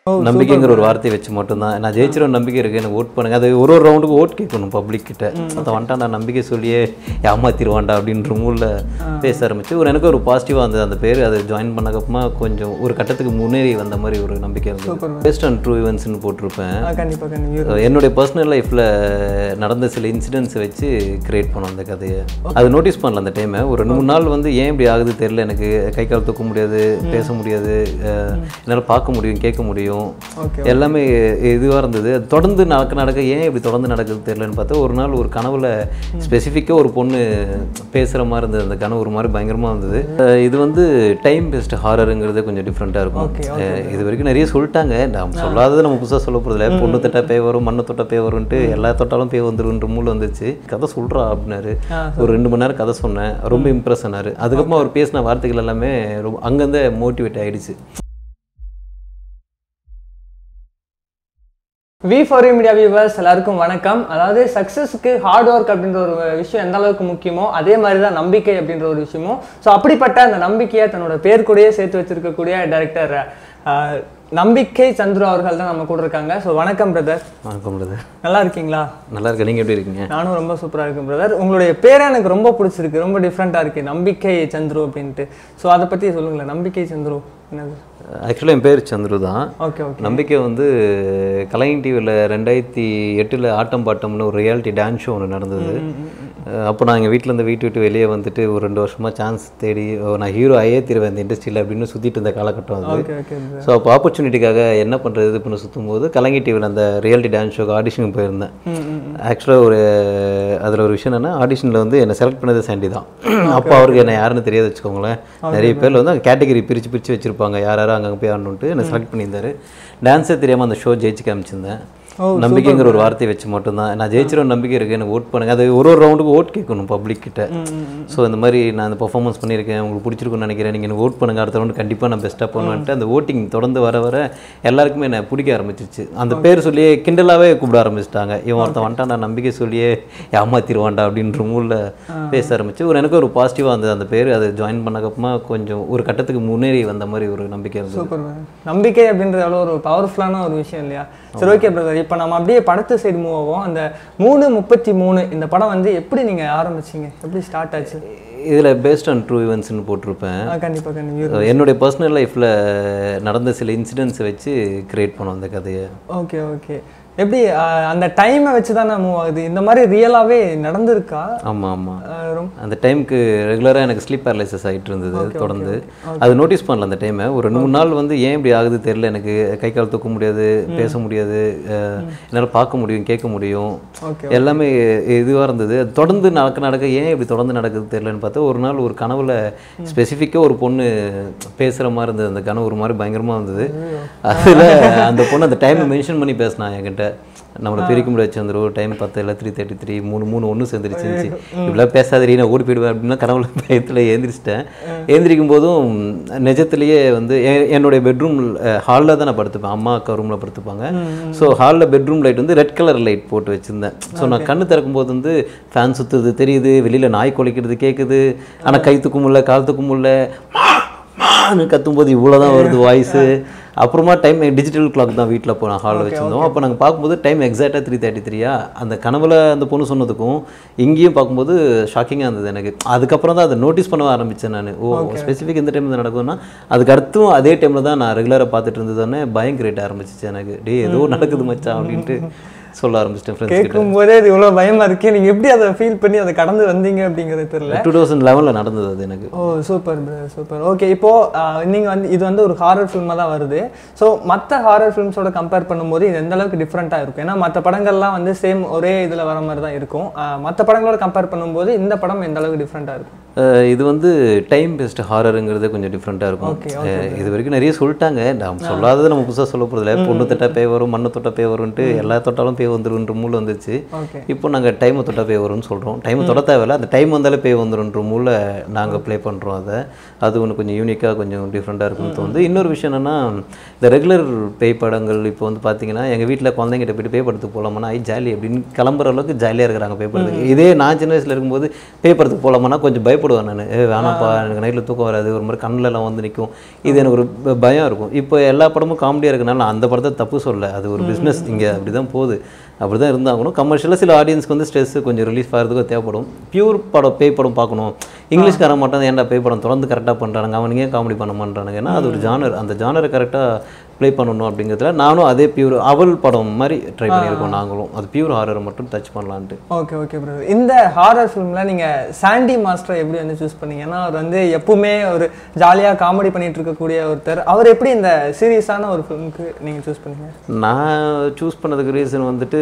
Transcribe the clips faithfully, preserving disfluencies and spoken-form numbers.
நம்பிக்கைங்கிற ஒரு வார்த்தையை வச்சு மட்டும்தான் நான் ஜெயிச்சிரும் நம்பிக்கை இருக்கு எனக்கு ஓட் பண்ணுங்க அது ஒரு ஒரு ரவுண்டுக்கு ஓட் கேட்கணும் பப்ளிக் கிட்ட அதை வந்துட்டா நான் நம்பிக்கை சொல்லியே ஏமாத்திடுவான்டா அப்படின்ற மூலில் பேச ஆரம்பிச்சு ஒரு எனக்கு ஒரு பாசிட்டிவாக இருந்தது அந்த பேர் அதை ஜாயின் பண்ணக்கப்புறமா கொஞ்சம் ஒரு கட்டத்துக்கு முன்னேறி வந்த மாதிரி ஒரு நம்பிக்கை இருந்தது. பேஸ்ட் ஆன் ட்ரூ ஈவெண்ட்ஸ்னு போட்டிருப்பேன். என்னுடைய பர்சனல் லைஃப்பில் நடந்த சில இன்சிடென்ட்ஸை வச்சு கிரியேட் பண்ணோம் அந்த கதையை. அது நோட்டீஸ் பண்ணல அந்த டைமை ஒரு ரெண்டு மூணு நாள் வந்து ஏன் இப்படி ஆகுது தெரியல எனக்கு கை கால் தூக்க முடியாது பேச முடியாது என்னால் பார்க்க முடியும் கேட்க முடியும் எல்லாமே இதுவாக இருந்தது. அது தொடர்ந்து நடக்க நடக்க ஏன் இப்படி தொடர்ந்து நடக்குது தெரியலன்னு பார்த்தா ஒரு நாள் ஒரு கனவுல ஸ்பெசிஃபிக்காக ஒரு பொண்ணு பேசுகிற மாதிரி இருந்தது. அந்த கனவு ஒரு மாதிரி பயங்கரமாக இருந்தது. இது வந்து டைம் பேஸ்ட் ஹாரருங்கிறது கொஞ்சம் டிஃப்ரெண்ட்டாக இருக்கும். இது வரைக்கும் நிறைய சொல்லிட்டாங்க நம்ம சொல்லாதது நம்ம புதுசாக சொல்ல போகிறதில்ல. பொண்ணு தொட்டா பேய் வரும் மண்ணு தொட்டா பேய் வரும்ன்ட்டு எல்லா தொட்டாலும் பேய் வந்துருன்ற மூலம் வந்துச்சு. கதை சொல்கிறா அப்படின்னாரு. ஒரு ரெண்டு மணி நேரம் கதை சொன்னேன். ரொம்ப இம்ப்ரெஸ் ஆனார். அதுக்கப்புறமா அவர் பேசின வார்த்தைகள் எல்லாமே ரொம்ப அங்கேருந்து மோட்டிவேட் ஆகிடுச்சு. V for you media viewers எல்லாருக்கும் வணக்கம். அதாவது சக்ஸஸ்க்கு ஹார்ட் ஒர்க் அப்படின்ற ஒரு விஷயம் எந்த அளவுக்கு முக்கியமோ அதே மாதிரி தான் நம்பிக்கை அப்படின்ற ஒரு விஷயமும். ஸோ அப்படிப்பட்ட அந்த நம்பிக்கையை தன்னோட பேர் கூடயே சேர்த்து வச்சிருக்கக்கூடிய டைரக்டர் நம்பிக்கை சந்துரு அவர்கள் தான் நம்ம கூட இருக்காங்க. ஸோ வணக்கம் பிரதர். வணக்கம் பிரதர். நல்லா இருக்கீங்களா? நல்லா இருக்கேன். நீங்கள் எப்படி இருக்கீங்க? நானும் ரொம்ப சூப்பராக இருக்கேன் பிரதர். உங்களுடைய பேரே எனக்கு ரொம்ப பிடிச்சிருக்கு. ரொம்ப டிஃப்ரெண்ட்டாக இருக்குது நம்பிக்கை சந்துரு அப்படின்ட்டு. ஸோ அதை பற்றி சொல்லுங்களேன். நம்பிக்கை சந்துரு என்னது? ஆக்சுவலாக என் பேர் சந்துரு தான். Okay okay. நம்பிக்கை வந்து கலைஞர் டிவியில் ரெண்டாயிரத்தி எட்டில் ஆட்டம் பாட்டம்னு ஒரு ரியாலிட்டி டான்ஸ் ஷோ ஒன்று நடந்தது. அப்போ நான் எங்கள் வீட்டிலேருந்து வீட்டு விட்டு வெளியே வந்துட்டு ஒரு ரெண்டு வருஷமாக சான்ஸ் தேடி நான் ஹீரோ ஆயே தீருவேன் இந்த இண்டஸ்ட்ரியில் அப்படின்னு சுற்றிட்டு இருந்த காலகட்டம் அது. ஸோ அப்போ ஆப்பர்ச்சுனிட்டிக்காக என்ன பண்ணுறது இது பண்ணி சுற்றும் போது கலைஞர் டிவியில் அந்த ரியாலிட்டி டான்ஸ் ஷோக்கு ஆடிஷனுக்கு போயிருந்தேன். ஆக்சுவலாக ஒரு அதில் ஒரு விஷயம் என்னென்னா ஆடிஷனில் வந்து என்னை செலக்ட் பண்ணது சாண்டி தான். அப்போ அவருக்கு என்ன யாருன்னு தெரியாது வச்சுக்கோங்களேன். நிறைய பேர் வந்து அங்கே கேட்டகரி பிரித்து பிரித்து வச்சுருப்பாங்க யார் யாரும் அங்கே போய் ஆடணுன்ட்டு என்னை செலக்ட் பண்ணியிருந்தாரு. டான்ஸே தெரியாமல் அந்த ஷோ ஜெயிச்சு காமிச்சிருந்தேன். நம்பிக்கைங்கிற ஒரு வார்த்தையை வச்சு மட்டும்தான் நான் ஜெயிச்சிரும் நம்பிக்கை இருக்குது எனக்கு ஓட் பண்ணுங்க அது ஒரு ஒரு ரவுண்டுக்கு ஓட் கேட்கணும் பப்ளிக் கிட்ட. ஸோ இந்த மாதிரி நான் அந்த பர்ஃபார்மன்ஸ் பண்ணியிருக்கேன் உங்களுக்கு பிடிச்சிருக்குன்னு நினைக்கிறேன் நீங்கள் எனக்கு ஓட் பண்ணுங்க அடுத்த ரவுண்டு கண்டிப்பாக நான் பெஸ்ட்டாக பண்ணுவேன்ட்டு அந்த ஓட்டிங் தொடர்ந்து வர வர எல்லாருக்குமே என்னை பிடிக்க ஆரம்பிச்சிச்சு. அந்த பேர் சொல்லியே கிண்டலாகவே கூப்பிட ஆரம்பிச்சிட்டாங்க. இவன் ஒருத்தன் வந்துட்டான் நான் நம்பிக்கை சொல்லியே ஏமாத்திடுவான்டா அப்படின்ற மூலில் பேச ஆரம்பிச்சு ஒரு எனக்கு ஒரு பாசிட்டிவாக இருந்தது அந்த பேர். அதை ஜாயின் பண்ணக்கப்புறமா கொஞ்சம் ஒரு கட்டத்துக்கு முன்னேறி வந்த மாதிரி ஒரு நம்பிக்கை இருந்தது. நம்பிக்கை அப்படின்றது எவ்வளோ ஒரு பவர்ஃபுல்லான ஒரு விஷயம் இல்லையா? சரி ஓகே பிரதர். இப்போ நம்ம அப்படியே படத்து சைடு மூவ் ஆகும். அந்த மூணு முப்பத்தி மூணு இந்த படம் வந்து எப்படி நீங்கள் ஆரம்பிச்சிங்க? எப்படி ஸ்டார்ட் ஆச்சு? இதில் பேஸ்ட் ஆன் ட்ரூ ஈவெண்ட்ஸ்னு போட்டிருப்பேன். கண்டிப்பாக கண்டிப்பாக. என்னுடைய பர்சனல் லைஃப்பில் நடந்த சில இன்சிடென்ட்ஸை வச்சு கிரியேட் பண்ணோம் அந்த கதையை. Okay okay. எப்படி அந்த டைமை வச்சு தானே மூவ் ஆகுது? இந்த மாதிரி ரியலாகவே நடந்திருக்கா? ஆமாம் ஆமாம். அந்த டைமுக்கு ரெகுலராக எனக்கு ஸ்லீப் பேரலைசஸ் ஆகிட்டு இருந்தது தொடர்ந்து. அது நோட்டீஸ் பண்ணல அந்த டைமை ஒரு ரெண்டு மூணு நாள் வந்து ஏன் இப்படி ஆகுது தெரியல எனக்கு கை கால் தூக்க முடியாது பேச முடியாது என்னால் பார்க்க முடியும் கேட்க முடியும் எல்லாமே இதுவாக இருந்தது. அது தொடர்ந்து நடக்க நடக்க ஏன் இப்படி தொடர்ந்து நடக்குது தெரியலன்னு பார்த்தா ஒரு நாள் ஒரு கனவுல ஸ்பெசிஃபிக்காக ஒரு பொண்ணு பேசுகிற மாதிரி இருந்தது. அந்த கனவு ஒரு மாதிரி பயங்கரமாக இருந்தது. அதில் அந்த பொண்ணு அந்த டைமை மென்ஷன் பண்ணி பேசினா என்கிட்ட நம்மளை பிரிக்க முடியாது சந்திரு டைம் பத்து இல்லை த்ரீ தேர்ட்டி த்ரீ மூணு மூணு ஒன்று சேர்ந்துருச்சு இப்படிலாம் பேசாதீ நான் ஓடி போயிடுவேன் அப்படின்னா கனவுல பயத்தில் ஏந்திரிச்சிட்டேன். ஏந்திரிக்கும் போதும் நிஜத்துலேயே வந்து என்னுடைய பெட்ரூம் ஹாலில் தான் நான் படுத்துப்பேன். அம்மா அக்கா ரூமில் படுத்துப்பாங்க. ஸோ ஹாலில் பெட்ரூம் லைட் வந்து ரெட் கலர் லைட் போட்டு வச்சுருந்தேன். ஸோ நான் கண்ணு திறக்கும் போது வந்து ஃபேன் சுற்றுறது தெரியுது வெளியில் நாய் குலைக்கிறது கேட்குது. ஆனால் கை தூக்க முடியல கால் தூக்க முடியல கத்தும்போது இவ்வளோதான் வருது வாய்ஸு. அப்புறமா டைம் டிஜிட்டல் கிளாக் தான் வீட்டில் போனால் ஹாலில் வச்சுருந்தோம். அப்போ நாங்கள் பார்க்கும்போது டைம் எக்ஸாக்டாக த்ரீ தேர்ட்டி த்ரீயா அந்த கனவுல அந்த பொண்ணு சொன்னதுக்கும் இங்கேயும் பார்க்கும்போது ஷாக்கிங்காக இருந்தது எனக்கு. அதுக்கப்புறம் தான் அதை நோட்டீஸ் பண்ண ஆரம்பித்தேன் நான். ஓ ஸ்பெசிஃபிக் இந்த டைமில் நடக்குதுன்னா அதுக்கு அடுத்தும் அதே டைமில் தான் நான் ரெகுலராக பார்த்துட்டு இருந்ததுன்னு பயம் கிரியேட் ஆரம்பிச்சிச்சு எனக்கு. டே ஏதோ நடக்குது மச்சான் அப்படின்ட்டு சொல்ல ஆரம்பிச்சிட்டேன். கேட்கும் போதே இது இவ்வளோ பயமாக இருக்கு. நீங்கள் எப்படி அதை ஃபீல் பண்ணி அதை கடந்து வந்தீங்க அப்படிங்கிறது தெரியல. டூ தௌசண்ட் லெவனில் நடந்தது அது எனக்கு. ஓ சூப்பர் சூப்பர். ஓகே இப்போது நீங்கள் வந்து இது வந்து ஒரு ஹாரர் ஃபில்மாக தான் வருது. ஸோ மற்ற ஹாரர் ஃபிலிம்ஸோட கம்பேர் பண்ணும்போது இது எந்த அளவுக்கு டிஃப்ரெண்ட்டாக இருக்கும்? ஏன்னா மற்ற படங்கள்லாம் வந்து சேம் ஒரே இதில் வர மாதிரி தான் இருக்கும். மற்ற படங்களோட கம்பேர் பண்ணும்போது இந்த படம் எந்த அளவுக்கு டிஃப்ரெண்ட்டாக இருக்கும்? இது வந்து டைம் பேஸ்ட் ஹாரருங்கிறது கொஞ்சம் டிஃப்ரெண்ட்டாக இருக்கும். இது வரைக்கும் நிறைய சொல்லிட்டாங்க நம்ம சொல்லாதது நம்ம புதுசாக சொல்ல போகிறதில்ல. பொண்ணு தொட்டா பேய் வரும் மண்ணு தொட்டா பேய் வரும்ன்ட்டு எல்லா தொட்டாலும் பேய் வந்துருன்ற மூலம் வந்துச்சு. இப்போ நாங்கள் டைமை தொட்டா பேய் வரும்னு சொல்கிறோம். டைமை தொட தேவையில்ல அந்த டைம் வந்தாலே பேய் வந்துருன்ற மூல நாங்கள் ப்ளே பண்ணுறோம். அதை அது ஒன்று கொஞ்சம் யூனிக்காக கொஞ்சம் டிஃப்ரெண்ட்டாக இருக்குன்னு தோணுது. இன்னொரு விஷயம் என்னென்னா இந்த ரெகுலர் பேய் படங்கள் இப்போ வந்து பார்த்தீங்கன்னா எங்கள் வீட்டில் குழந்தைங்கிட்ட போய்ட்டு பேய் படத்துக்கு போகலாமான்னா ஐ ஜாலி அப்படின்னு கிளம்புற அளவுக்கு ஜாலியாக இருக்கிறாங்க பேய் படத்துக்கு. இதே நான் சின்ன வயசில் இருக்கும்போது பேய் படத்துக்கு போகலாமான்னா கொஞ்சம் பயப்பட பயப்படுவேன் நான், ஏ வேணாப்பா எனக்கு நைட்டில் தூக்கம் வராது, ஒரு மாதிரி கண்ணிலலாம் வந்து நிற்கும், இது எனக்கு ஒரு பயம் இருக்கும். இப்போ எல்லா படமும் காமெடியாக இருக்கனால நான் அந்த படத்தை தப்பு சொல்ல, அது ஒரு பிஸ்னஸ், இங்கே அப்படி தான் போகுது, அப்படி தான் இருந்தாகணும். கமர்ஷியலாக சில ஆடியன்ஸ்க்கு வந்து ஸ்ட்ரெஸ் கொஞ்சம் ரிலீஃப் ஆகிறதுக்கு தேவைப்படும். பியூர் படம் பேய் படம் பார்க்கணும், இங்கிலீஷ்கார மாட்டான் ஏன்டா பேய் படம் தொடர்ந்து கரெக்டாக பண்ணுறானுங்க, அவனுங்க காமெடி பண்ண மாட்டானுங்க, ஏன்னா அது ஒரு ஜானர், அந்த ஜானரை கரெக்டாக ப்ளே பண்ணணும் அப்படிங்கிறதுல நானும் அதே பியூர் அவள் படம் மாதிரி ட்ரை பண்ணியிருக்கோம் நாங்களும், அது பியூர் ஹாரரை மட்டும் டச் பண்ணலான்ட்டு. Okay okay brother. இந்த ஹாரர் ஃபிலிமில் நீங்கள் சாண்டி மாஸ்டரை எப்படி வந்து சூஸ் பண்ணீங்க? ஏன்னா அவர் வந்து எப்பவுமே ஒரு ஜாலியாக காமெடி பண்ணிட்டு இருக்கக்கூடிய ஒருத்தர், அவர் எப்படி இந்த சீரியஸான ஒரு ஃபிலிமுக்கு நீங்கள் சூஸ் பண்ணீங்க? நான் சூஸ் பண்ணதுக்கு ரீசன் வந்துட்டு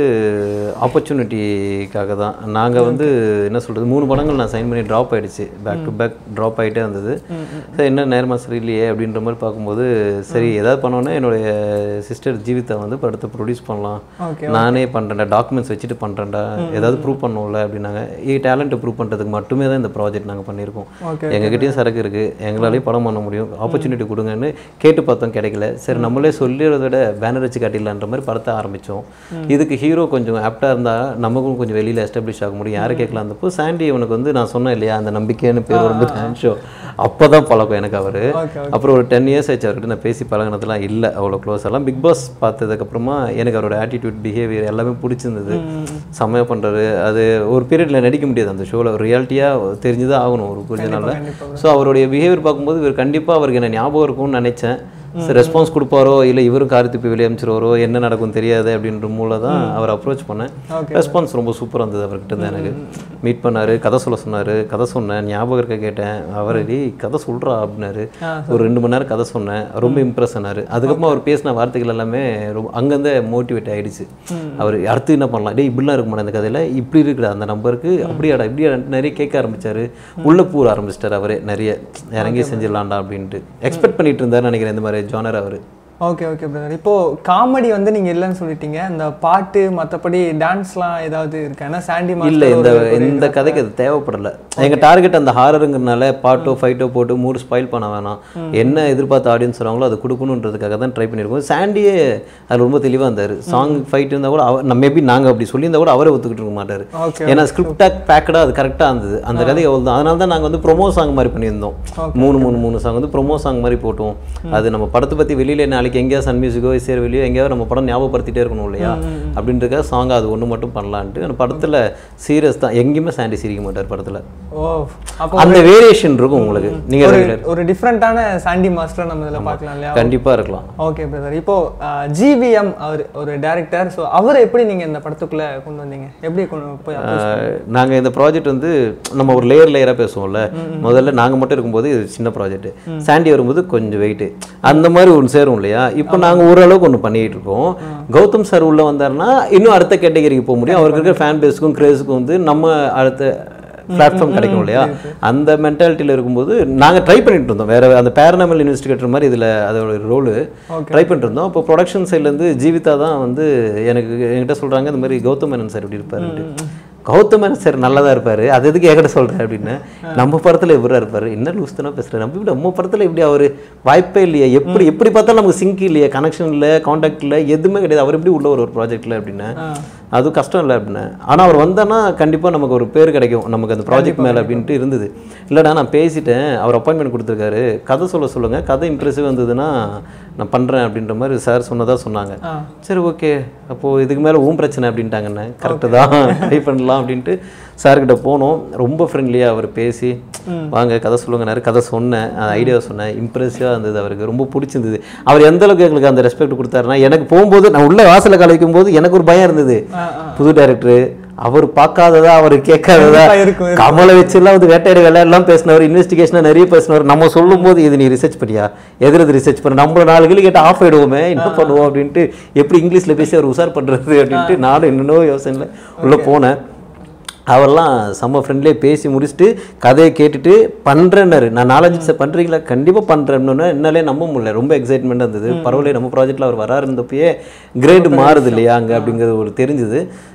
ஆப்பர்ச்சுனிட்டிக்காக தான். நாங்கள் வந்து என்ன சொல்கிறது, மூணு படங்கள் நான் சைன் பண்ணி ட்ராப் ஆகிடுச்சு, பேக் டு பேக் ட்ராப் ஆகிட்டே இருந்தது. சரி என்ன நேரமாக சரியில்லையே அப்படின்ற மாதிரி பார்க்கும்போது, சரி ஏதாவது பண்ணோன்னே என்னுடைய சிஸ்டர் ஜீவிதா வந்து படத்தை ப்ரொடியூஸ் பண்ணலாம், நானே பண்ணுறேன்டா, டாக்குமெண்ட்ஸ் வச்சுட்டு பண்ணுறேன்டா, ஏதாவது ப்ரூவ் பண்ணணும்ல அப்படின்னாங்க. ஏ டேலண்ட்டை ப்ரூவ் பண்ணுறதுக்கு மட்டுமே தான் இந்த ப்ராஜெக்ட் நாங்கள் பண்ணியிருக்கோம். எங்ககிட்டயும் சரக்கு இருக்குது, எங்களாலேயும் படம் பண்ண முடியும், ஆப்பர்ச்சுனிட்டி கொடுங்கன்னு கேட்டு பார்த்தோம், கிடைக்கல. சரி நம்மளே சொல்லிடுறத விட பேனர் வச்சு காட்டிடலான்ற மாதிரி படத்தை ஆரம்பித்தோம். இதுக்கு ஹீரோ கொஞ்சம் ஆப்டாக இருந்தால் நமக்கும் கொஞ்சம் வெளியில் எஸ்டாப்ளிஷ் ஆக முடியும், யாரை கேட்கலாம். அந்தப்போ சாண்டி அவனுக்கு வந்து நான் சொன்னேன் இல்லையா, அந்த நம்பிக்கைன்னு பேர் ரொம்ப டான்ஸ் ஷோ, அப்போ தான் பழக்கம் எனக்கு அவர். அப்புறம் ஒரு டென் இயர்ஸ் ஆச்சு அவர்கிட்ட நான் பேசி பழகினதுலாம் இல்லை அவ்வளோ க்ளோஸ் எல்லாம். பிக் பாஸ் பார்த்ததுக்கப்புறமா எனக்கு அவரோட ஆட்டிடியூட், பிஹேவியர் எல்லாமே பிடிச்சிருந்தது, செம்மையாக பண்ணுறாரு. அது ஒரு பீரியடில் நடிக்க முடியாது அந்த ஷோவில், ஒரு ரியாலிட்டியாக தெரிஞ்சுதான் ஆகணும் ஒரு கொஞ்ச நாளில். ஸோ அவருடைய பிஹேவியர் பார்க்கும்போது இவர் கண்டிப்பாக அவருக்கு என்ன ஞாபகம் இருக்கும்னு நினச்சேன். ரெஸ்பான்ஸ் கொடுப்பாரோ இல்லை இவரும் கார்த்திப்பை வெளியே அமைச்சிருவாரோ என்ன நடக்கும் தெரியாது அப்படின்ற மூலம் தான் அவர் அப்ரோச் பண்ணேன். ரெஸ்பான்ஸ் ரொம்ப சூப்பராக இருந்தது அவர்கிட்ட தான். எனக்கு மீட் பண்ணார், கதை சொல்ல சொன்னார், கதை சொன்னேன், ஞாபகம் இருக்க கேட்டேன், அவர் கதை சொல்கிறா அப்படின்னாரு. ஒரு ரெண்டு மணி நேரம் கதை சொன்னேன், ரொம்ப இம்ப்ரெஸ் ஆனார். அதுக்கப்புறம் அவர் பேசின வார்த்தைகள் எல்லாமே ரொம்ப அங்கேருந்தே மோட்டிவேட் ஆகிடுச்சு. அவர் அடுத்து என்ன பண்ணலாம், டே இப்படிலாம் இருக்குமா இந்த கதையில், இப்படி இருக்கிற அந்த நம்பருக்கு அப்படியாடா இப்படியா நிறைய கேட்க ஆரம்பித்தார், உள்ளே பூர ஆரம்பிச்சிட்டார் அவரே, நிறைய இறங்கி செஞ்சிடலாண்டா அப்படின்ட்டு எக்ஸ்பெக்ட் பண்ணிட்டு இருந்தார் நினைக்கிறேன் இந்த மாதிரி ஜானர் அவர். Okay okay brother. இப்போது காமெடி வந்து நீங்கள் இல்லைன்னு சொல்லிட்டீங்க, இந்த பாட்டு மற்றபடி டான்ஸ்லாம் ஏதாவது இருக்கு? ஏன்னா சாண்டி மாஸ்டர் இல்லை, இந்த இந்த கதைக்கு அது தேவைப்படலை. எங்கள் டார்கெட் அந்த ஹாரருங்கிறனால பாட்டோ ஃபைட்டோ போட்டு மூடு ஸ்பாயில் பண்ண வேணாம், என்ன எதிர்பார்த்த ஆடியன்ஸ் வராங்களோ அதை கொடுக்கணுன்றதுக்காக தான் ட்ரை பண்ணியிருக்கோம். சாண்டியே அதில் ரொம்ப தெளிவாக இருந்தார். சாங் ஃபைட் இருந்தால் கூட அவர் மேபி நாங்கள் அப்படி சொல்லியிருந்தால் கூட அவரே ஒத்துக்கிட்டு இருக்க மாட்டார். ஏன்னா ஸ்கிரிப்டாக பேக்கடாக அது கரெக்டாக இருந்தது அந்த கதை அவ்வளோ தான். அதனால தான் நாங்கள் வந்து ப்ரொமோ சாங் மாதிரி பண்ணியிருந்தோம். மூணு மூணு மூணு சாங் வந்து ப்ரொமோ சாங் மாதிரி போட்டோம். அது நம்ம படத்தை பற்றி வெளியில் நாளைக்கு எங்கேயாவது சன் மியூசிக்கோ இசையோ வெளியோ எங்கேயாவது நம்ம படம் ஞாபகப்படுத்திட்டே இருக்கணும் இல்லையா, அப்படின்றதுக்காக சாங் அது ஒன்று மட்டும் பண்ணலான்ட்டு. அந்த படத்தில் சீரியஸ் தான், எங்கேயுமே சாண்டி சிரிக்க மாட்டார் படத்தில். ஓ, அந்த வேரியேஷன் இருக்கும் உங்களுக்கு. நீங்கள் ஒரு டிஃப்ரெண்டான சாண்டி மாஸ்டர் நம்ம இதில் பார்க்கலாம் இல்லையா? கண்டிப்பாக இருக்கலாம். Okay brother. இப்போ ஜிவிஎம் அவர் ஒரு டைரக்டர், ஸோ அவரை எப்படி நீங்கள் இந்த படத்துக்குள்ளே கொண்டு வந்தீங்க, எப்படி கொண்டு போய்? நாங்கள் இந்த ப்ராஜெக்ட் வந்து நம்ம ஒரு லேயர் லேயராக பேசுவோம்ல, முதல்ல நாங்கள் மட்டும் இருக்கும்போது இது சின்ன ப்ராஜெக்ட், சாண்டி வரும்போது கொஞ்சம் வெயிட்டு அந்த மாதிரி ஒன்று சேரும் இல்லையா. இப்போ நாங்கள் ஓரளவுக்கு ஒன்று பண்ணிகிட்டு இருக்கோம். கௌதம் சார் உள்ளே வந்தார்னா இன்னும் அடுத்த கேட்டகரிக்கு போக முடியும். அவருக்கு இருக்கிற ஃபேன் பேஸுக்கும் கிரேஸுக்கும் வந்து நம்ம அடுத்த பிளாட்ஃபார்ம் கிடைக்கும் இல்லையா. அந்த மென்டாலிட்டியில் இருக்கும்போது நாங்கள் ட்ரை பண்ணிட்டு இருந்தோம். வேற அந்த பேரனாமல் இன்வெஸ்டிகேட்டர் மாதிரி இதில் அதோட ரோலு ட்ரை பண்ணிட்டு இருந்தோம். இப்போ ப்ரொடக்ஷன் சைட்லேருந்து ஜீவிதா தான் வந்து எனக்கு என்கிட்ட சொல்கிறாங்க, இந்த மாதிரி கௌதம் மேனன் சார் இப்படி இருப்பாருன்ட்டு. கௌதம் மேனன் சார் நல்லா தான் இருப்பார், அது எதுக்கு என்கிட்ட சொல்கிறேன் அப்படின்னு. நம்ம படத்தில் எப்படியா இருப்பார், என்ன லூஸ் தானே பேசுகிறேன், நம்ம இப்படி நம்ம படத்தில் இப்படி அவர் வாய்ப்பே இல்லையா, எப்படி எப்படி பார்த்தாலும் நமக்கு சிங்க் இல்லையா, கனெக்ஷன் இல்லை, கான்டாக்ட் இல்லை, எதுவுமே கிடையாது, அவர் எப்படி உள்ள ஒரு ஒரு ப்ராஜெக்டில் அப்படின்னு. அது கஷ்டம் இல்லை அப்படின்னு. ஆனால் அவர் வந்தானா கண்டிப்பாக நமக்கு ஒரு பேர் கிடைக்கும் நமக்கு அந்த ப்ராஜெக்ட் மேலே அப்படின்ட்டு இருந்தது. இல்லைடா நான் பேசிட்டேன், அவர் அப்பாயின்மெண்ட் கொடுத்துருக்காரு, கதை சொல்ல சொல்லுங்கள், கதை இம்ப்ரெசிவ் வந்ததுன்னா நான் பண்ணுறேன் அப்படின்ற மாதிரி சார் சொன்னதாக சொன்னாங்க. சரி ஓகே, அப்போது இதுக்கு மேலே ஊம் பிரச்சனை அப்படின்ட்டாங்கண்ணே, கரெக்டு தான், ட்ரை பண்ணலாம் அப்படின்ட்டு சார்கிட்ட போனோம். ரொம்ப ஃப்ரெண்ட்லியாக அவர் பேசி வாங்க கதை சொல்லுங்கன்னாரு. கதை சொன்னேன், ஐடியாவை சொன்னேன், இம்ப்ரெசிவாக இருந்தது, அவருக்கு ரொம்ப பிடிச்சிருந்தது. அவர் எந்த அளவுக்கு எங்களுக்கு அந்த ரெஸ்பெக்ட் கொடுத்தாருன்னா, எனக்கு போகும்போது நான் உள்ள வாசலை கலைக்கும் போது எனக்கு ஒரு பயம் இருந்தது, புது டைரக்டரு அவர் பார்க்காததா அவர் கேட்காததா, கமலை வச்சுலாம் வந்து வேட்டையாடி விளையாடலாம் பேசினவர், இன்வெஸ்டிகேஷனாக நிறைய பேசினவர். நம்ம சொல்லும் போது இது நீ ரிசர்ச் பண்ணியா, எதிர ரிசர்ச் பண்ண, நம்மள நாலு கேள்வி கேட்டால் ஆஃப் ஆகிடுவோமே, என்ன பண்ணுவோம் அப்படின்ட்டு, எப்படி இங்கிலீஷில் பேசி அவர் உஷார் பண்ணுறது அப்படின்ட்டு நானும் இன்னும் யோசனையில் உள்ளே போனேன். அவரெல்லாம் செம்ம ஃப்ரெண்ட்லேயே பேசி முடிச்சுட்டு கதையை கேட்டுட்டு பண்ணுறேன்னாரு. நான் நாலஞ்சு சார் பண்ணுறீங்களா, கண்டிப்பாக பண்ணுறேன்னு என்னாலே நம்ப முடியல, ரொம்ப எக்ஸைட்மெண்ட்டாக இருந்தது. பரவாயில்ல நம்ம ப்ராஜெக்டில் அவர் வராரு இருந்தப்பயே கிரேடு மாறுது இல்லையா அங்கே அப்படிங்கிறது ஒரு தெரிஞ்சுது.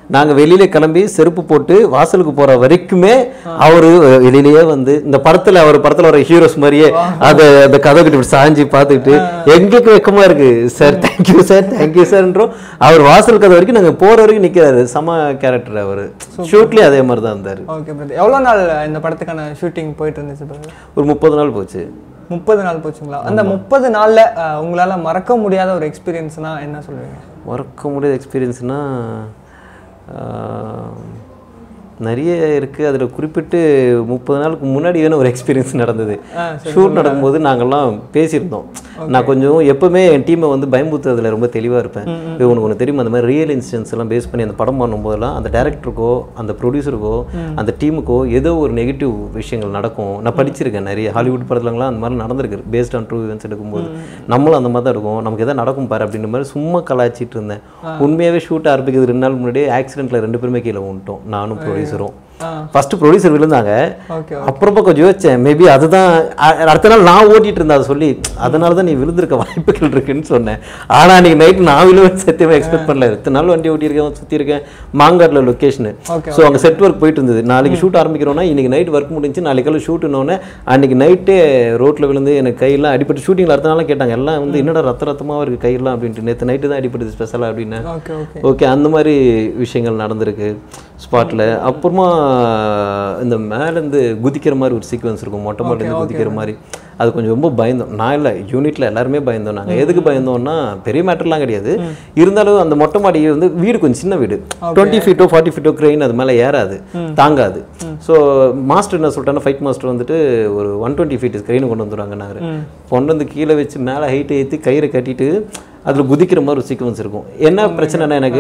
நாங்கள் வெளியில கிளம்பி செருப்பு போட்டு வாசலுக்கு போகிற வரைக்குமே அவர் வெளியிலேயே வந்து இந்த படத்தில் அவர் படத்தில் வர ஹீரோஸ் மாதிரியே அதை அந்த கதை கிட்ட சாஞ்சி பார்த்துக்கிட்டு எங்களுக்கு வெக்கமா இருக்கு சார் தேங்க்யூ சார் தேங்க்யூ சார்ன்றோம். அவர் வாசல் கதை வரைக்கும் நாங்கள் போகிற வரைக்கும் நிற்கிறாரு. சம கேரக்டர் அவர். ஷூட்லேயே அதே மாதிரி தான் இருந்தார். Okay brother. எவ்வளோ நாள் இந்த படத்துக்கான ஷூட்டிங் போயிட்டு இருந்துச்சு பிரதர்? ஒரு முப்பது நாள் போச்சு. முப்பது நாள் போச்சுங்களா? அந்த முப்பது நாளில் உங்களால் மறக்க முடியாத ஒரு எக்ஸ்பீரியன்ஸ்னா என்ன சொல்லுவீங்க? மறக்க முடியாத எக்ஸ்பீரியன்ஸ்னா நிறைய இருக்குது. அதில் குறிப்பிட்டு முப்பது நாளுக்கு முன்னாடி வேணும் ஒரு எக்ஸ்பீரியன்ஸ் நடந்தது. ஷூட் நடக்கும்போது நாங்கள்லாம் பேசியிருந்தோம். நான் கொஞ்சம் எப்போவுமே என் டீமை வந்து பயமுறுத்துறதுல ரொம்ப தெளிவாக இருப்பேன். உனக்கு ஒன்று தெரியும், அந்த மாதிரி ரியல் இன்சிடென்ட்ஸ் எல்லாம் பேஸ் பண்ணி அந்த படம் பண்ணும்போதெல்லாம் அந்த டேரக்டருக்கோ அந்த ப்ரொடியூசருக்கோ அந்த டீமுக்கோ ஏதோ ஒரு நெகட்டிவ் விஷயங்கள் நடக்கும். நான் படிச்சிருக்கேன் நிறைய ஹாலிவுட் படத்துலலாம் அந்த மாதிரி நடந்திருக்கு. பேஸ்ட் ஆன் ட்ரூ ஈவெண்ட்ஸ் எடுக்கும்போது நம்மளும் அந்த மாதிரி தான் இருக்கும். நமக்கு எதாவது நடக்கும் பாரு அப்படின்ற மாதிரி சும்மா கலாய்ச்சிட்டு இருந்தேன். உண்மையாகவே ஷூட் ஆரம்பிக்கிறது ரெண்டு நாள் முன்னாடியே ஆக்சிடென்ட்டில் ரெண்டு பேருமே கீழே வந்துட்டோம், நானும் ப்ரொடியூசரும். First producer விழுந்தாங்க. அப்புறமா கொஞ்சம் யோசிச்சேன், மேபி அதுதான் அடுத்த நாள் நான் ஓட்டிட்டு இருந்தேன். அதை சொல்லி அதனால தான் நீ விழுந்திருக்க வாய்ப்புகள் இருக்குன்னு சொன்னேன். ஆனால் அன்றைக்கி நைட் நான் விழுவேன் சத்தியமாக எக்ஸ்பெக்ட் பண்ணல. எத்தனை நாள் வண்டி ஓட்டியிருக்கேன், சுற்றிருக்கேன். மாங்காட்டில் லொக்கேஷனு. ஸோ அங்கே செட் ஒர்க் போயிட்டு இருந்தது. நாளைக்கு ஷூட் ஆரம்பிக்கிறோன்னா இன்றைக்கி நைட் ஒர்க் முடிஞ்சு நாளைக்கு ஷூட்டுன்னொன்னே அன்றைக்கி நைட்டே ரோட்டில் விழுந்து எனக்கு கையெல்லாம் அடிப்பட்டு. ஷூட்டிங்கில் அடுத்த நாளாக கேட்டாங்க எல்லாம் வந்து என்னடா ரத்த ரத்தமாக இருக்குது கையெல்லாம் அப்படின்ட்டு. நேற்று நைட்டு தான் அடிப்பட்டது ஸ்பெஷலாக அப்படின்னு. ஓகே, அந்த மாதிரி விஷயங்கள் நடந்திருக்கு ஸ்பாட்டில். அப்புறமா இந்த மேலேருந்து குதிக்கிற மாதிரி ஒரு சீக்வன்ஸ் இருக்கும், மொட்டை மாட்டிலேருந்து குதிக்கிற மாதிரி. அது கொஞ்சம் ரொம்ப பயந்தோம். நான் இல்லை, யூனிட்டில் எல்லாருமே பயந்தோம். நாங்கள் எதுக்கு பயந்தோம்னா பெரிய மேட்டர்லாம் கிடையாது. இருந்தாலும் அந்த மொட்டை மாடி வந்து வீடு கொஞ்சம் சின்ன வீடு, டுவெண்ட்டி ஃபீட்டோ ஃபார்ட்டி ஃபீட்டோ கிரெயின் அது மேலே ஏறாது, தாங்காது. ஸோ மாஸ்டர் என்ன சொல்லிட்டாங்கன்னா, ஃபைட் மாஸ்டர் வந்துட்டு ஒரு ஒன் டுவெண்ட்டி ஃபீட் கிரெயின் கொண்டு வந்துடுவாங்க. நாங்கள் கொண்டு வந்து கீழே வச்சு மேலே ஹைட்டை ஏற்றி கயிறை கட்டிட்டு அதில் குதிக்கிற மாதிரி ஒரு சீக்வன்ஸ் இருக்கும். என்ன பிரச்சனைனா, எனக்கு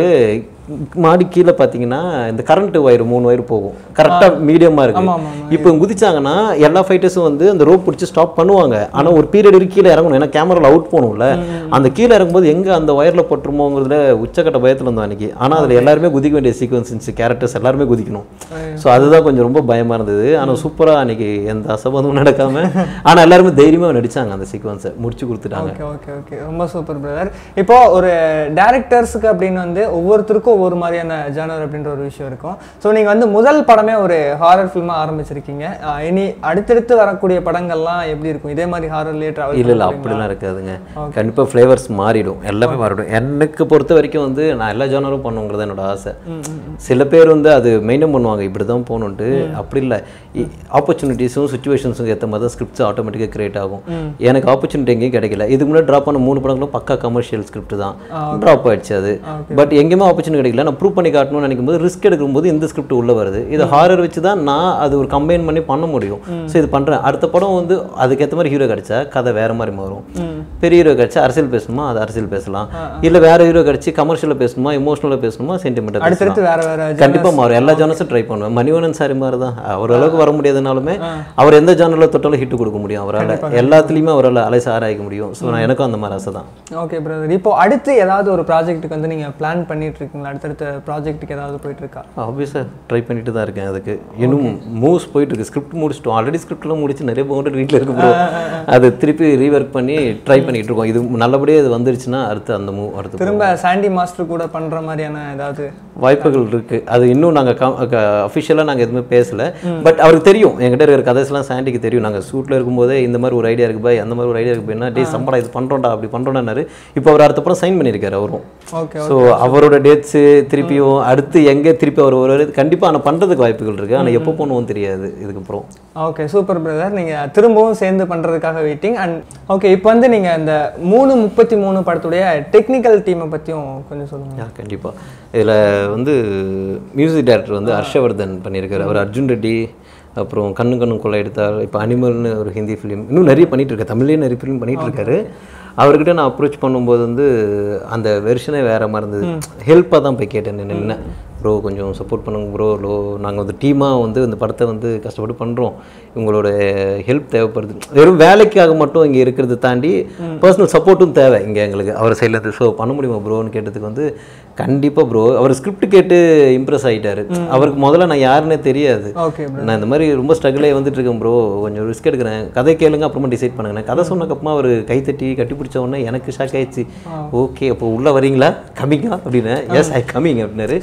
மாடி கீழே பார்த்தீங்கன்னா இந்த கரண்ட் ஒயர் மூணு ஒயர் போகும், கரெக்டாக மீடியமாக இருக்கு. இப்போ குதிச்சாங்கன்னா எல்லா ஃபைட்டர்ஸும் வந்து அந்த ரோப் பிடிச்சி ஸ்டாப் பண்ணுவாங்க. ஆனால் ஒரு பீரியட் வரைக்கும் கீழே இறங்கணும், ஏன்னா கேமராவில் அவுட் போகணும்ல. அந்த கீழே இறங்கும்போது எங்கே அந்த ஒயரில் போட்டுருமோங்கிறதுல உச்சக்கட்ட பயத்தில் இருந்தோம் அன்றைக்கி. ஆனால் அதில் எல்லாருமே குதிக்க வேண்டிய சீக்வன்ஸ் இருந்துச்சு, கேரக்டர்ஸ் எல்லாருமே குதிக்கணும். ஸோ அதுதான் கொஞ்சம் ரொம்ப பயமாக இருந்தது. ஆனால் சூப்பராக அன்றைக்கி எந்த அசம்பந்தமும் நடக்காமல் ஆனால் எல்லாருமே தைரியமாக நடித்தாங்க. அந்த சீக்வன்ஸை முடிச்சு கொடுத்துட்டாங்க. ஓகே ஓகே ரொம்ப சூப்பர் பிரதர். இப்போ ஒரு டைரக்டர்ஸுக்கு அப்படின்னு வந்து ஒவ்வொருத்தருக்கும் ஒவ்வொரு மாதிரியான ஜானர் அப்படின்ற ஒரு விஷயம் இருக்கும். ஸோ நீங்கள் வந்து முதல் படமே ஒரு ஹாரர் ஃபில்மாக ஆரம்பிச்சிருக்கீங்க. இனி அடுத்தடுத்து வரக்கூடிய படங்கள்லாம் எப்படி இருக்கும்? இதே மாதிரி ஹாரர்லேயே ட்ராவல்? இல்லை இல்லை, அப்படிலாம் இருக்காதுங்க. கண்டிப்பாக ஃப்ளேவர்ஸ் மாறிடும், எல்லாமே மாறிடும். எனக்கு பொறுத்த வரைக்கும் வந்து நான் எல்லா ஜானரும் பண்ணுங்கிறது என்னோட ஆசை. சில பேர் வந்து அது மெயின்டைன் பண்ணுவாங்க, இப்படி தான் போகணுன்ட்டு. அப்படி இல்லை, ஆப்பர்ச்சுனிட்டிஸும் சுச்சுவேஷன்ஸும் ஏற்ற மாதிரி தான் ஸ்கிரிப்ட்ஸ் ஆட்டோமேட்டிக்காக கிரியேட் ஆகும். எனக்கு ஆப்பர்ச்சுனிட்டி எங்கேயும் கிடைக்கல. இதுக்கு முன்னாடி ட்ராப் பண்ண மூணு படங்களும் பக்கா கமர்ஷியல் ஸ்கிரிப்ட் தான், ட்ராப் ஆயிடுச்சு அது. பட் எங்கேயுமே ஆப்பர்ச்சுனிட்டி கிடைக்கல. நான் ப்ரூவ் பண்ணி காட்டணும்னு நினைக்கும் போது ரிஸ்க் எடுக்கும்போது இந்த ஸ்கிரிப்ட் உள்ள வருது. இது ஹாரர் வச்சு தான் நான் அது ஒரு கம்பைன் பண்ணி பண்ண முடியும். ஸோ இது பண்ணுறேன். அடுத்த படம் வந்து அதுக்கேற்ற மாதிரி ஹீரோ கிடைச்சா கதை வேற மாதிரி மாறும். பெரிய ஹீரோ கிடைச்சா அரசியல் பேசணுமா அது அரசியல் பேசலாம், இல்லை வேற ஹீரோ கிடைச்சி கமர்ஷியலாக பேசணுமா இமோஷனலாக பேசணுமா சென்டிமெண்டல் கண்டிப்பாக மாறும். எல்லா ஜானர்ஸும் ட்ரை பண்ணுவேன். மணிவண்ணன் சாரி மாதிரி தான், அவர் அளவுக்கு வர முடியாதுனாலுமே அவர் எந்த ஜானரில் தொட்டாலும் ஹிட் கொடுக்க முடியும். அவரால் எல்லாத்துலேயுமே அவரால் அலைசா ஆராய்க்க முடியும். ஸோ நான் எனக்கும் அந்த மாதிரி ஆசை தான். Okay brother. இப்போ அடுத்து ஏதாவது ஒரு ப்ராஜெக்ட்டுக்கு வந்து நீங்கள் பிளான் பண்ணிட்டு இருக்கீங்களா? அடுத்தடுத்த ப்ராஜெக்ட்டுக்கு ஏதாவது போயிட்டு இருக்கா? ஆப்வியஸாக ட்ரை பண்ணிட்டு தான் இருக்கேன். அதுக்கு இன்னும் மூவ்ஸ் போயிட்டு இருக்கு. ஸ்கிரிப்ட் முடிச்சிட்டோம், ஆல்ரெடி ஸ்கிரிப்ட்லாம் முடிச்சு நிறைய பவுண்டர் வீட்டில் இருக்கு. அது திருப்பி ரீவொர்க் பண்ணி ட்ரை பண்ணிட்டு இருக்கோம். இது நல்லபடியாக இது வந்துருச்சுன்னா அடுத்து அந்த மூவ் அடுத்து திரும்ப சாண்டி மாஸ்டர் கூட பண்ணுற மாதிரியான ஏதாவது வாய்ப்புகள் இருக்குது. அது இன்னும் நாங்கள் அஃபிஷியலாக நாங்கள் எதுவுமே பேசலை. பட் அவருக்கு தெரியும், என்கிட்ட இருக்கிற கதைஸ்லாம் சாண்டிக்கு தெரியும். நாங்கள் ஷூட்டில் இருக்கும்போதே இந்த மாதிரி ஒரு ஐடியா இருக்குது பாய், அந்த மாதிரி ஒரு ஐடியா இருக்குது பாய்னா, டே சம்பளம் இது பண்ணுறோண்டா அப்படி பண்ணுறோன்னாரு. இப்போ அவர் அடுத்த படம் சைன் பண்ணியிருக்காரு அவரும். ஸோ அவரோட டேட்ஸு திருப்பியும் அடுத்து எங்கே திருப்பி அவர் ஒரு கண்டிப்பாக ஆனால் பண்ணுறதுக்கு வாய்ப்புகள் இருக்குது. ஆனால் எப்போ பண்ணுவோம் தெரியாது இதுக்கப்புறம். Okay super brother. நீங்கள் திரும்பவும் சேர்ந்து பண்ணுறதுக்காக வெயிட்டிங். அண்ட் ஓகே, இப்போ வந்து நீங்கள் இந்த மூணு முப்பத்தி மூணு படத்துடைய டெக்னிக்கல் டீமை பற்றியும் கொஞ்சம் சொல்லுங்கள். கண்டிப்பாக இதில் வந்து மியூசிக் டைரக்டர் வந்து ஹர்ஷவர்தன் பண்ணியிருக்காரு. அவர் அர்ஜுன் ரெட்டி, அப்புறம் கண்ணு கண்ணு கொள்ளை எடுத்தார், இப்போ அனிமல்னு ஒரு ஹிந்தி ஃபிலிம், இன்னும் நிறைய பண்ணிகிட்டு இருக்காரு, தமிழ்லேயே நிறைய ஃபிலிம் பண்ணிகிட்டு இருக்காரு. அவர்கிட்ட நான் அப்ரோச் பண்ணும்போது வந்து அந்த வெர்ஷனே வேறு மாதிரி இருந்தது. ஹெல்ப்பாக தான் போய் கேட்டேன், என்ன ப்ரோ கொஞ்சம் சப்போர்ட் பண்ணுங்க ப்ரோ, லோ நாங்கள் வந்து டீமாக வந்து இந்த படத்தை வந்து கஷ்டப்பட்டு பண்ணுறோம், உங்களோட ஹெல்ப் தேவைப்படுது. வெறும் வேலைக்காக மட்டும் இங்கே இருக்கிறத தாண்டி பர்சனல் சப்போர்ட்டும் தேவை இங்கே எங்களுக்கு அவர் சைட்லேருந்து. ஸோ பண்ண முடியுமா ப்ரோன்னு கேட்டதுக்கு வந்து கண்டிப்பாக ப்ரோ, அவர் ஸ்கிரிப்ட் கேட்டு இம்ப்ரெஸ் ஆகிட்டார். அவருக்கு முதல்ல நான் யாருன்னே தெரியாது. நான் இந்த மாதிரி ரொம்ப ஸ்ட்ரகிளே வந்துட்டு இருக்கேன் ப்ரோ, கொஞ்சம் ரிஸ்க் எடுக்கிறேன், கதை கேளுங்க அப்புறமா டிசைட் பண்ணுங்க. கதை சொன்னக்கப்புறமா அவர் கைத்தட்டி கட்டி பிடிச்ச உடனே எனக்கு ஷாக் ஆயிடுச்சு. ஓகே அப்போ உள்ளே வரீங்களா, கம்மிங்கா அப்படின்னு. எஸ் ஐ கம்மிங் அப்படின்னாரு.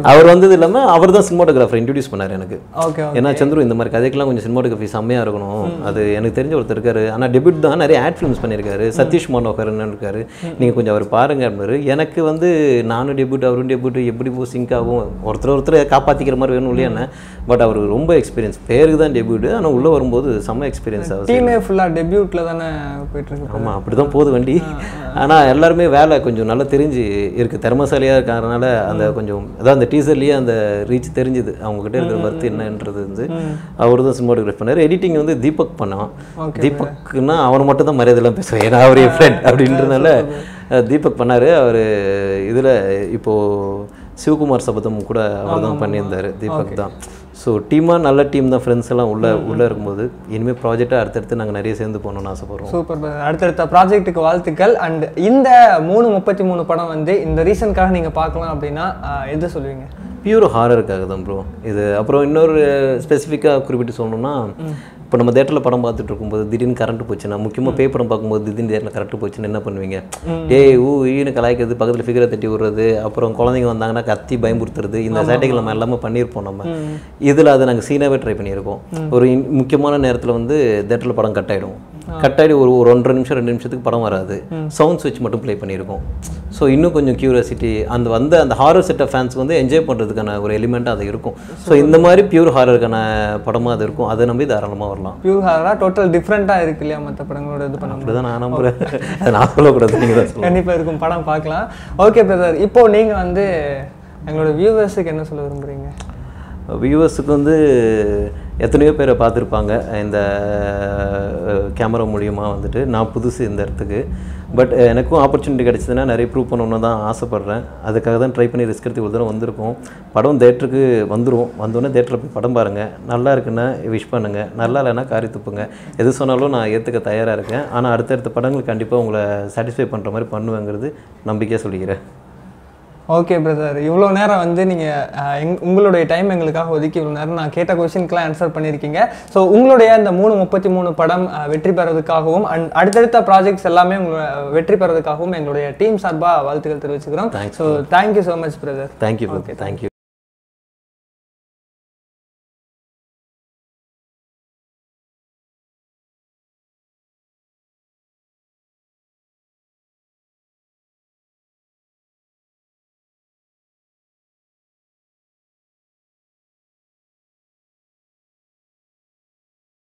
அவர் வந்தது இல்லாமல் அவர் தான் சினிமாட்டோகிராஃபர் இன்ட்ரடியூஸ் பண்ணார் எனக்கு. ஓகே. ஏன்னா சந்துரு இந்த மாதிரி கதைக்கெல்லாம் கொஞ்சம் சினிமாட்டோகிராஃபி செம்மையாக இருக்கணும், அது எனக்கு தெரிஞ்ச ஒருத்தர் இருக்காரு, ஆனால் டெபியூட் தான், நிறைய ஆட் ஃபிலிம்ஸ் பண்ணியிருக்காரு, சதீஷ் மனோகர்னு இருக்காரு, நீங்கள் கொஞ்சம் அவர் பாருங்க அப்படின்னாரு. எனக்கு வந்து நானும் டெபியூட் அவரும் டெபியூட் எப்படி போ சிங்க் ஆகும், ஒருத்தர் ஒருத்தர் காப்பாற்றிக்கிற மாதிரி வேணும் இல்லையா என்ன. பட் அவர் ரொம்ப எக்ஸ்பீரியன்ஸ், பேருக்கு தான் டெபியூட், ஆனால் உள்ளே வரும்போது செம்ம எக்ஸ்பீரியன்ஸ் ஆகுது. டீமே ஃபுல்லாக டெபியூட்டில் தானே போயிட்டு இருக்கு. ஆமாம், அப்படி தான் போகுது வண்டி. ஆனால் எல்லாருமே வேலை கொஞ்சம் நல்லா தெரிஞ்சு இருக்குது, திறமசாலியாக இருக்கிறதுனால அந்த கொஞ்சம் அதான் அந்த டீசர்லேயே அந்த ரீச் தெரிஞ்சுது அவங்ககிட்ட இருக்கிற பர்த் என்னன்றது வந்து. அவர் தான் சினிமாட்டோகிராஃபி பண்ணார். எடிட்டிங் வந்து தீபக் பண்ணான். தீபக்னா அவர் மட்டும் தான் மரியாதைலாம் பேசுவேன், ஏன்னா அவர் என் ஃப்ரெண்ட் அப்படின்றதுனால தீபக் பண்ணார். அவர் இதில் இப்போது சிவகுமார் சபதம் கூட அவர் தான் பண்ணியிருந்தார், தீபக் தான். ஸோ டீமாக நல்ல டீம் தான், ஃப்ரெண்ட்ஸ் எல்லாம் உள்ளே உள்ளே இருக்கும்போது இனிமேல் ப்ராஜெக்டாக அடுத்தடுத்து நாங்கள் நிறைய சேர்ந்து போகணும்னு ஆசைப்படுறோம். சூப்பர். அடுத்தடுத்த ப்ராஜெக்ட்டுக்கு வாழ்த்துக்கள். அண்ட் இந்த மூணு முப்பத்தி மூணு படம் வந்து இந்த ரீசனுக்காக நீங்கள் பார்க்கலாம் அப்படின்னா எது சொல்லுவீங்க? பியூர் ஹாரருக்காக தான் ப்ரோ இது. அப்புறம் இன்னொரு ஸ்பெசிஃபிக்காக குறிப்பிட்டு சொல்லணும்னா, இப்போ நம்ம தேட்டரில் படம் பார்த்துட்டு இருக்கும்போது திடீர்னு கரண்ட் போச்சுன்னா, முக்கியமாக பே படம் பார்க்கும்போது திடீர்னு தேட்டரில் கரண்ட் போச்சுன்னா என்ன பண்ணுவீங்க? ஏய் ஊ ஈனு கலாய்க்கிறது, பக்கத்தில் ஃபிகரை தட்டி விடுறது, அப்புறம் குழந்தைங்க வந்தாங்கன்னா கத்தி பயமுறுத்துறது, இந்த சேட்டைகள் நம்ம எல்லாமே பண்ணியிருப்போம். நம்ம இதில் அதை நாங்கள் சீனாகவே ட்ரை பண்ணியிருக்கோம். ஒரு முக்கியமான நேரத்தில் வந்து தேட்டரில் படம் கட் ஆகிடும். கட் ஆகி ஒரு ஒரு ஒன்றரை நிமிஷம் ரெண்டு நிமிஷத்துக்கு படம் வராது, சவுண்ட் ஸ்விட்ச் மட்டும் ப்ளே பண்ணியிருக்கோம். ஸோ இன்னும் கொஞ்சம் கியூரியாசிட்டி அந்த வந்து அந்த ஹாரர் செட் ஆஃப் ஃபேன்ஸ் வந்து என்ஜாய் பண்ணுறதுக்கான ஒரு எலிமெண்ட்டாக அது இருக்கும். ஸோ இந்த மாதிரி பியூர் ஹாரருக்கான படமாக அது இருக்கும், அதை நம்பி தாராளமாக வரலாம். பியூர் ஹாரராக டோட்டல் டிஃப்ரெண்ட்டாக இருக்கு இல்லையா மற்ற படங்களோட இது பண்ண? அப்படி தான் நான் நம்புகிறேன், அதை நான் சொல்லக்கூடாது, நீங்கள் தான் கண்டிப்பாக இருக்கும், படம் பார்க்கலாம். ஓகே பிரதர், இப்போது நீங்கள் வந்து எங்களோட வியூவர்ஸுக்கு என்ன சொல்ல விரும்புகிறீங்க? வியூவர்ஸுக்கு வந்து எத்தனையோ பேரை பார்த்துருப்பாங்க இந்த கேமரா மூலியமாக வந்துட்டு. நான் புதுசு இந்த இடத்துக்கு, பட் எனக்கும் ஆப்பர்ச்சுனிட்டி கிடச்சிதுன்னா நிறைய ப்ரூவ் பண்ணணுன்னு தான் ஆசைப்பட்றேன். அதுக்காக தான் ட்ரை பண்ணி ரிஸ்க் எடுத்து ஒரு தடவை வந்திருக்கோம். படம் தேட்டருக்கு வந்துடும், வந்தோடனே தேட்டரில் போய் படம் பாருங்கள், நல்லா இருக்குன்னா விஷ் பண்ணுங்கள், நல்லா இல்லைன்னா காரி துப்புங்க, எது சொன்னாலும் நான் ஏற்றுக்க தயாராக இருக்கேன். ஆனால் அடுத்தடுத்த படங்கள் கண்டிப்பாக உங்களை சாட்டிஸ்ஃபை பண்ணுற மாதிரி பண்ணுவேங்கிறது நம்பிக்கையாக சொல்லிக்கிறேன். ஓகே பிரதர், இவ்வளோ நேரம் வந்து நீங்கள் எங் உங்களுடைய டைம் எங்களுக்காக ஒதுக்கி இவ்வளோ நேரம் நான் கேட்ட கொஸ்டினுக்குலாம் ஆன்சர் பண்ணியிருக்கீங்க. ஸோ உங்களுடைய இந்த மூணு முப்பத்தி மூணு படம் வெற்றி பெறதுக்காகவும் அண்ட் அடுத்தடுத்த ப்ராஜெக்ட்ஸ் எல்லாமே உங்களை வெற்றி பெறதுக்காகவும் எங்களுடைய டீம் சார்பாக வாழ்த்துக்கள் தெரிவிச்சுக்கிறோம். So thank you so much brother. Thank you. Okay, thank you.